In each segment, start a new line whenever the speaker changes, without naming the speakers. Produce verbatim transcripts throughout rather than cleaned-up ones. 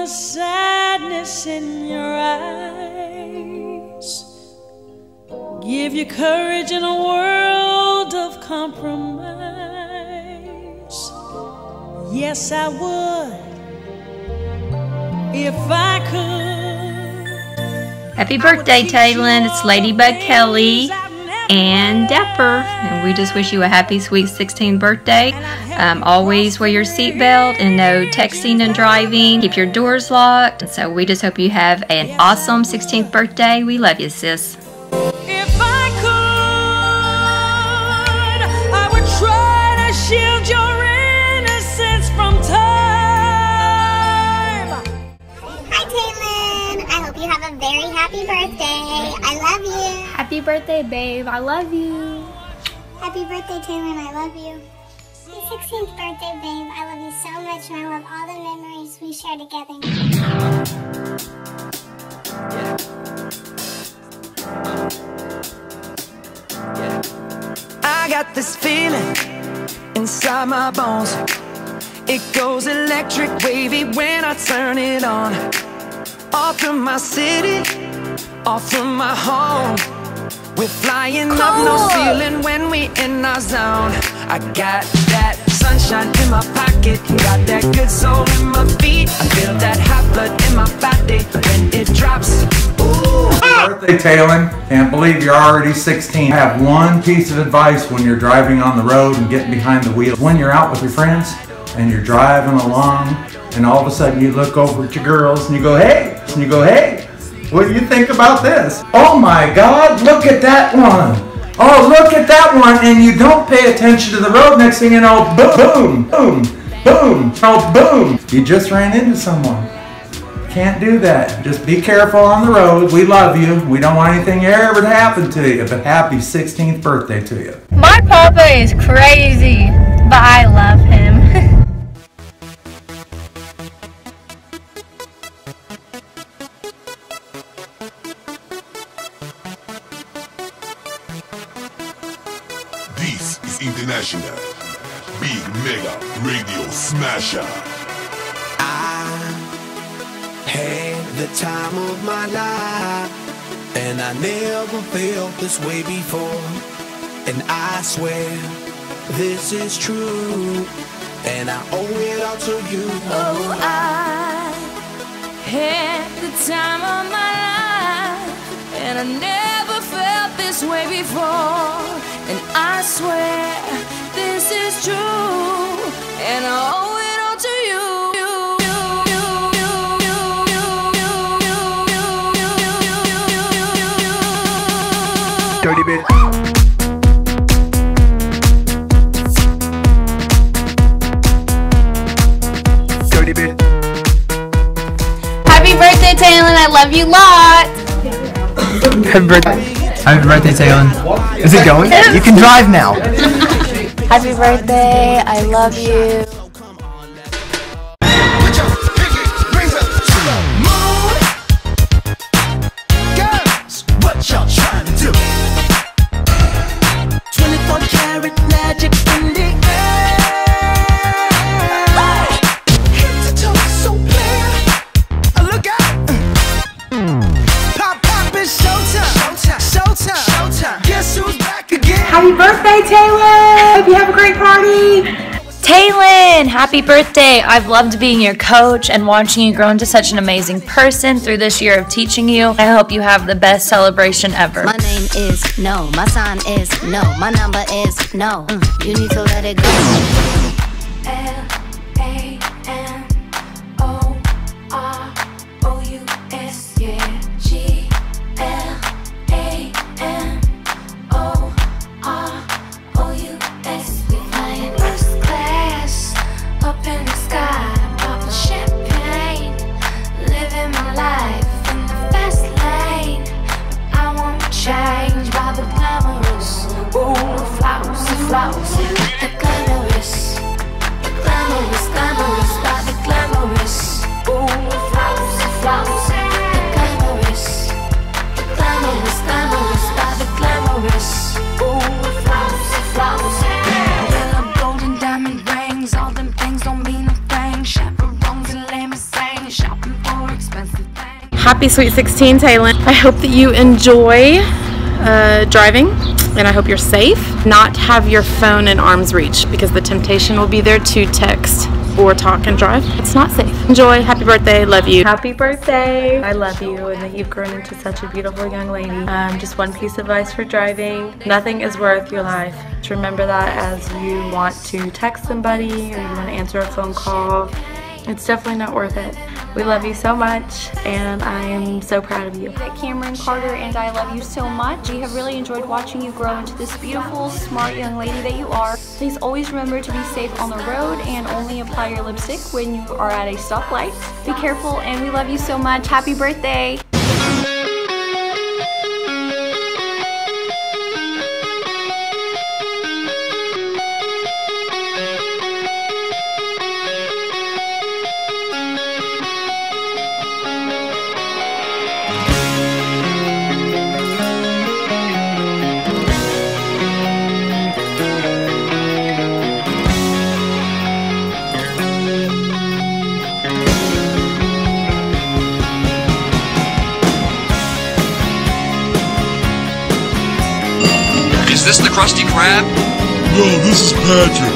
the sadness in your eyes give you courage in a world of compromise. Yes, I would if I could.
Happy birthday, Taylin. It's Ladybug Kelly and Dapper, and we just wish you a happy sweet sixteenth birthday. Um, always wear your seatbelt and no texting and driving. Keep your doors locked. And so we just hope you have an awesome sixteenth birthday. We love you, sis.
If I could, I would try to shield your innocence from time.
Hi, Taylin. I hope you have a very happy birthday. I love you.
Happy birthday, babe. I love you.
Happy birthday, Taylin. I love you. Happy sixteenth birthday, babe. I love you so much, and I love all the memories we share together.
I got this feeling inside my bones. It goes electric wavy when I turn it on. Off from my city, off from my home. We're flying cool. Up, no ceiling when we in our zone. I got that sunshine in my pocket, got that good soul in my feet. I feel that hot blood in my body when it drops. Ooh.
Happy birthday, Taylin. Can't believe you're already sixteen. I have one piece of advice when you're driving on the road and getting behind the wheel. When you're out with your friends and you're driving along and all of a sudden you look over at your girls and you go, hey, and you go, hey, what do you think about this? Oh my God, look at that one. Oh, look at that one. And you don't pay attention to the road. Next thing you know, boom, boom, boom, oh, boom. You just ran into someone. Can't do that. Just be careful on the road. We love you. We don't want anything ever to happen to you. But happy sixteenth birthday to you.
My papa is crazy, but I love him.
This is International Big Mega Radio Smasher.
I had the time of my life, and I never felt this way before. And I swear this is true, and I owe it all to you.
Oh, I had the time of my life, and I never felt this way before. And I swear this is true, and I owe it all to you.
Dirty bit. Dirty bit.
Happy birthday, Taylin. I love you lot.
Happy birthday. Happy birthday, Taylin. Is it going? You can drive now.
Happy birthday. I love you.
Happy birthday, Taylin! Hope you have a great party!
Taylin, happy birthday! I've loved being your coach and watching you grow into such an amazing person through this year of teaching you. I hope you have the best celebration ever.
My name is no, my sign is no, my number is no. Mm, you need to let it go.
L A N O R O U S, yeah. G L A N O R O U S. We flying first class up in the sky, popping champagne, living my life in the fast lane. I won't change by the glamorous, ooh, the flowers, the flowers, the glamorous, the glamorous, glamorous, by the glamorous, ooh, the flowers, the flowers, the glamorous, the glamorous, glamorous, by the glamorous, ooh, the flowers, the flowers. Yellow, golden, diamond rings, all them things don't mean a thing. Chaperones and limousines, shopping
Happy Sweet sixteen, Taylin. I hope that you enjoy uh, driving, and I hope you're safe. Not have your phone in arm's reach, because the temptation will be there to text or talk and drive. It's not safe. Enjoy. Happy birthday. Love you.
Happy birthday. I love you, and that you've grown into such a beautiful young lady. Um, just one piece of advice for driving. Nothing is worth your life. Just remember that as you want to text somebody or you want to answer a phone call. It's definitely not worth it. We love you so much, and I am so proud of you.
Cameron Carter and I love you so much. We have really enjoyed watching you grow into this beautiful, smart young lady that you are. Please always remember to be safe on the road and only apply your lipstick when you are at a stoplight. Be careful, and we love you so much. Happy birthday.
Is this the Krusty Krab?
No, this is Patrick.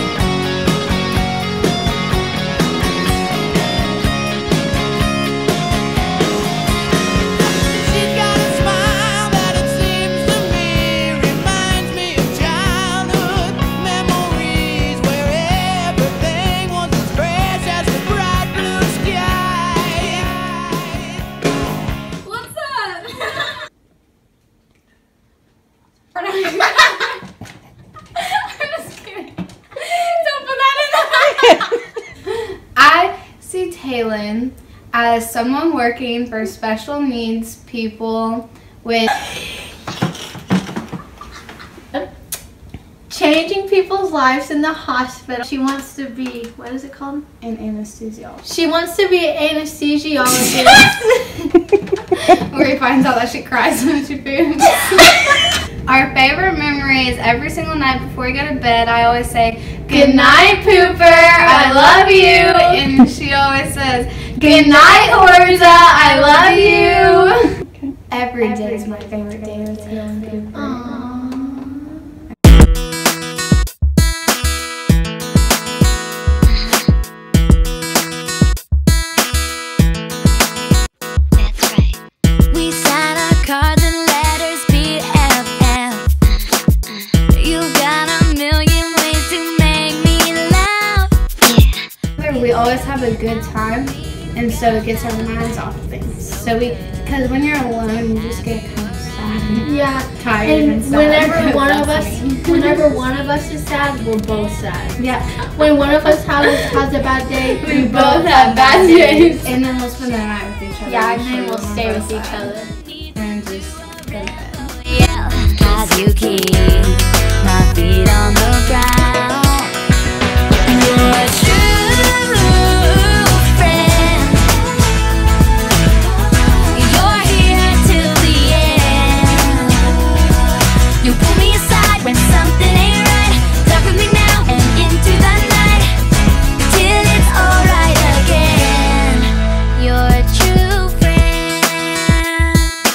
I see Taylin as someone working for special needs people with changing people's lives in the hospital. She wants to be, what is it called? An anesthesiologist. She wants to be an anesthesiologist. Where he finds out that she cries when she poops. Our favorite memory is every single night before we go to bed, I always say, "Good night, Pooper, I love you." And she always says, "Good night, Orza, I love you." Every day is my favorite day with Taylin Pooper. Aww. We always have a good time, and so it gets our minds off of things. So we, because when you're alone, you just get kind of sad,
yeah,
tired,
and,
and sad.
whenever one of us, whenever one of us is sad, we're both sad.
Yeah.
When one of us has, has a bad day,
we, we both have bad days. And then we'll spend the night with each other.
Yeah, and then we'll stay with each other
and just go to bed.
Yeah, 'cause you keep my feet on the ground. You're a true friend. You're here till the end. You pull me aside when something ain't right. Talk with me now and into the night, till it's alright again. You're a true friend.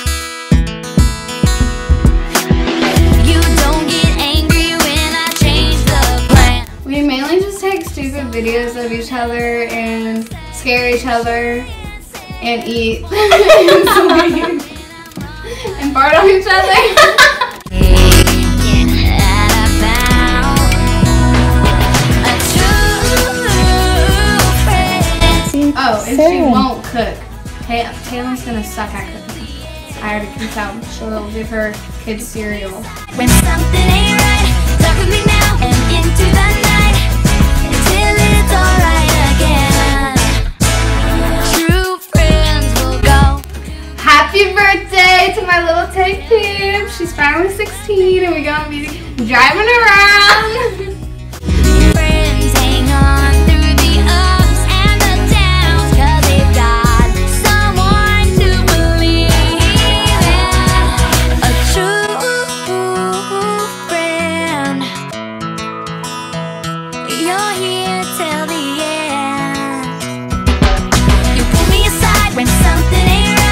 You don't get angry when I change the plan.
We mainly just take stupid videos of each other and scare each other and eat and sleep and fart on each other. Oh, and she won't cook. Hey, Taylor's gonna suck at cooking. I already can tell. She'll give her kids cereal.
When something ain't right, talk with me now and into the night, till it's alright again. True friends will go.
Happy birthday to my little Tay Poop. She's finally sixteen and we're gonna be driving around.
Friends hang on through the ups and the downs, 'cause they've got someone to believe in. A true friend. You're here till the end. You pull me aside when something ain't right.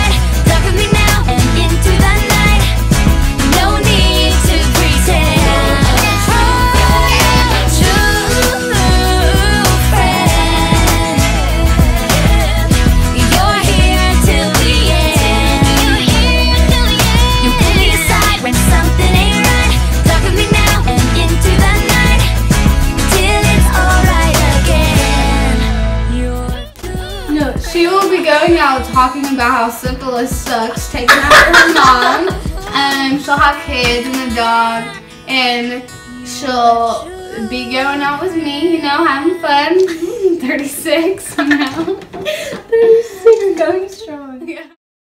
going out talking about how syphilis sucks, taking after her mom, and she'll have kids and a dog, and she'll be going out with me, you know, having fun. thirty-six, you know. thirty-six, going strong. Yeah.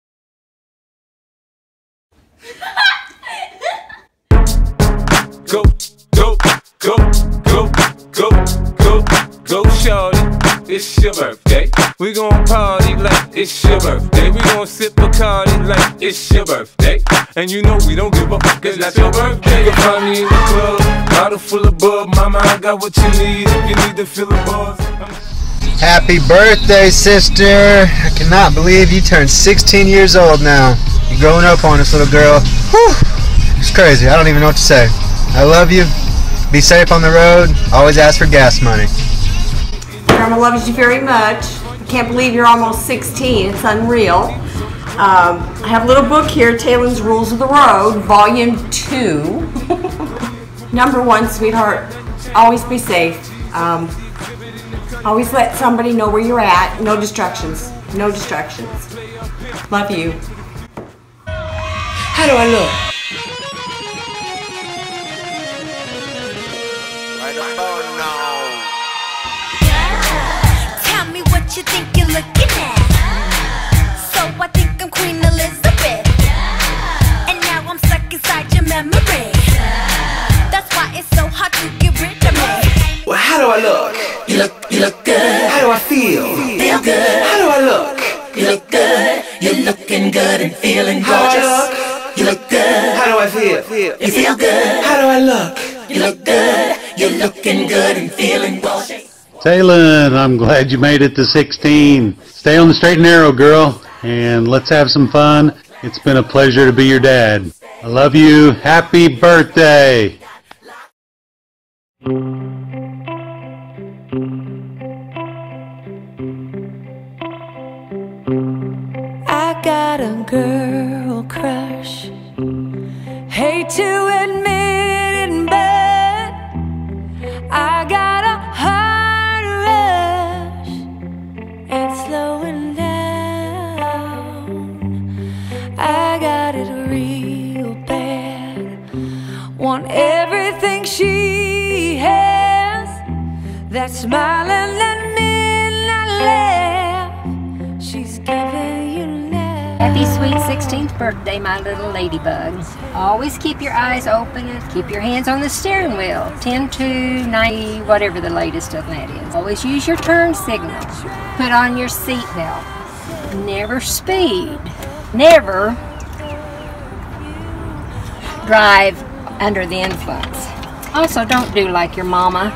Go, go, go, go, go, go, go, shorty. It's your birthday. We gon' party like it's your birthday. We gon' sip Bacardi like it's your birthday. And you know we don't give a fuck, it's not your birthday. You can find me in the club, bottle full of bub. Mama, I got what you need if you need to fill the bars.
Happy birthday, sister. I cannot believe you turned sixteen years old now. You're growing up on us, little girl. Whew. It's crazy. I don't even know what to say. I love you. Be safe on the road. Always ask for gas money.
Grandma loves you very much. I can't believe you're almost sixteen. It's unreal. Um, I have a little book here, Taylin's Rules of the Road, Volume two. Number one, sweetheart, always be safe. Um, always let somebody know where you're at. No distractions. No distractions. Love you.
How do I look?
Tell me what you think you're looking at. So I think I'm Queen Elizabeth. And now I'm stuck inside your memory. That's why it's so hard to get rid of me.
Well, how do I look? You look, you look good. How do I feel?
Feel good.
How do I look?
You look good. You're looking good and feeling gorgeous.
How do I look?
You look good.
How do I feel?
You feel good.
How do I look?
You look good. You're looking good and feeling gorgeous.
Taylin, I'm glad you made it to sixteen. Stay on the straight and narrow, girl, and let's have some fun. It's been a pleasure to be your dad. I love you. Happy birthday.
I got a girl crush. Hate to admit it, but I got a heart rush. It's slowing down. I got it real bad. Want everything she has. That smile and that midnight laugh. She's giving you love.
Happy sweet sixteenth birthday, my little ladybug. Always keep your eyes open and keep your hands on the steering wheel. ten to ninety, whatever the latest of that is. Always use your turn signal. Put on your seat belt. Never speed. Never drive under the influence. Also, don't do like your mama.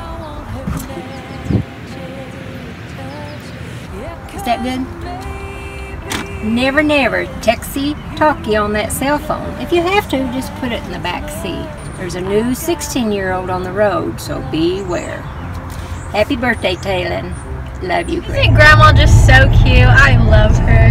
Is that good? Never, never texty-talkie on that cell phone. If you have to, just put it in the back seat. There's a new sixteen-year-old on the road, so beware. Happy birthday, Taylin. Love you, Grandma.
Isn't Grandma just so cute? I love her.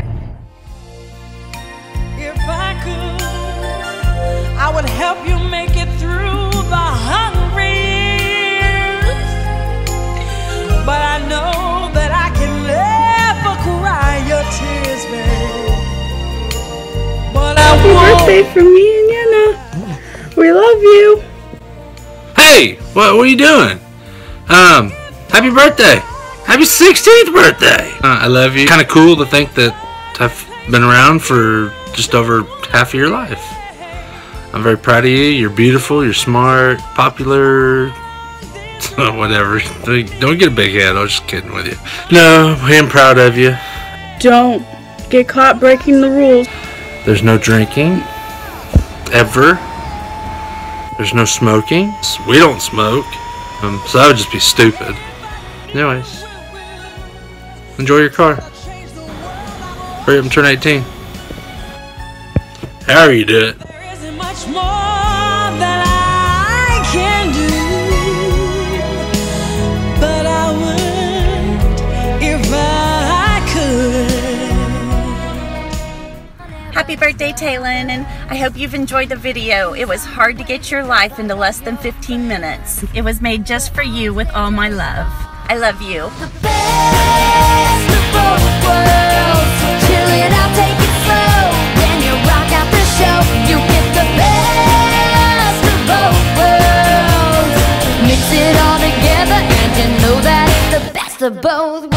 If I could, I would help you make it through the hungry years. But I know that I can never cry your tears, babe. But I
Happy
won't.
birthday from me and Yana. We love you.
Hey, what, what are you doing? Um, happy birthday. Happy sixteenth birthday. Uh, I love you. Kind of cool to think that I've been around for just over half of your life. I'm very proud of you. You're beautiful. You're smart, popular, whatever. Don't get a big head. I was just kidding with you. No, I am proud of you.
Don't get caught breaking the rules.
There's no drinking, ever. There's no smoking. We don't smoke, um, so that would just be stupid. Anyways, enjoy your car. Hurry up and turn eighteen. How are you doing?
There isn't much more that I can do, but I would if I could.
Happy birthday, Taylin, and I hope you've enjoyed the video. It was hard to get your life into less than fifteen minutes. It was made just for you with all my love. I love you.
The best of both worlds. both